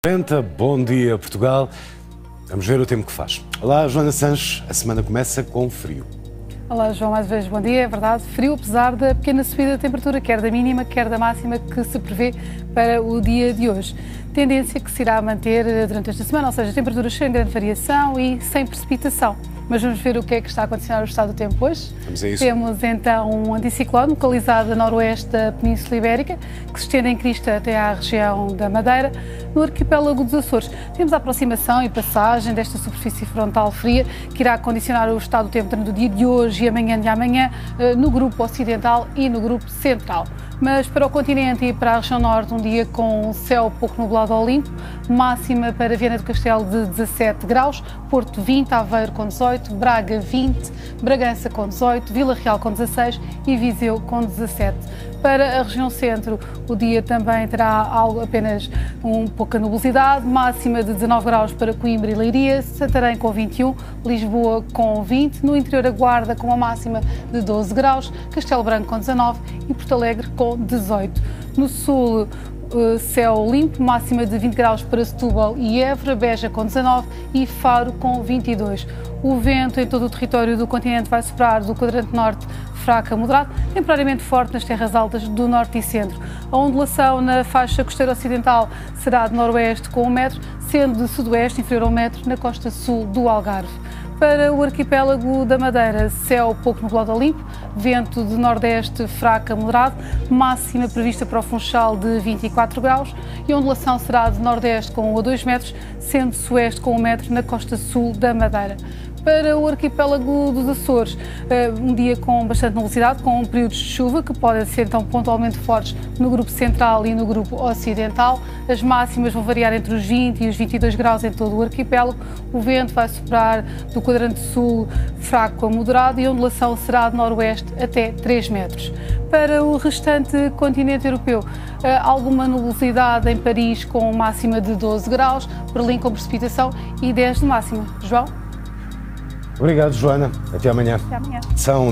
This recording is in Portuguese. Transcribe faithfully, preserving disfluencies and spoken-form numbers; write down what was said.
Bom dia, Portugal. Vamos ver o tempo que faz. Olá, Joana Sanches. A semana começa com frio. Olá, João, mais uma vez, bom dia. É verdade, frio, apesar da pequena subida da temperatura, quer da mínima, quer da máxima, que se prevê para o dia de hoje. Tendência que se irá manter durante esta semana, ou seja, temperaturas sem grande variação e sem precipitação. Mas vamos ver o que é que está a acontecer no estado do tempo hoje. Vamos a isso. Temos então um anticiclone localizado a noroeste da Península Ibérica, que se estende em crista até à região da Madeira. No arquipélago dos Açores, temos a aproximação e passagem desta superfície frontal fria, que irá condicionar o estado do tempo durante o dia de hoje e amanhã de amanhã, no grupo ocidental e no grupo central. Mas para o continente e para a região norte, um dia com um céu pouco nublado ao limpo, máxima para Viana do Castelo de dezassete graus, Porto vinte, Aveiro com dezoito, Braga vinte, Bragança com dezoito, Vila Real com dezasseis e Viseu com dezassete. Para a região centro, o dia também terá algo, apenas um pouca nubosidade, máxima de dezanove graus para Coimbra e Leiria, Santarém com vinte e um, Lisboa com vinte, no interior a Guarda com uma máxima de doze graus, Castelo Branco com dezanove e Porto Alegre com dezoito. No sul, céu limpo, máxima de vinte graus para Setúbal e Évora, Beja com dezanove e Faro com vinte e dois. O vento em todo o território do continente vai soprar do quadrante norte fraco a moderado, temporariamente forte nas terras altas do norte e centro. A ondulação na faixa costeira ocidental será de noroeste com um metro, sendo de sudoeste inferior a um metro na costa sul do Algarve. Para o arquipélago da Madeira, céu pouco nublado a limpo, vento de nordeste fraco a moderado, máxima prevista para o Funchal de vinte e quatro graus e a ondulação será de nordeste com um a dois metros, sendo sueste com um metro na costa sul da Madeira. Para o arquipélago dos Açores, um dia com bastante nubosidade, com períodos de chuva que podem ser então pontualmente fortes no grupo central e no grupo ocidental. As máximas vão variar entre os vinte e os vinte e dois graus em todo o arquipélago. O vento vai soprar do quadrante sul fraco a moderado e a ondulação será de noroeste até três metros. Para o restante continente europeu, alguma nubosidade em Paris com máxima de doze graus, Berlim com precipitação e dez de máxima. João? Obrigado, Joana. Até amanhã. Até amanhã. São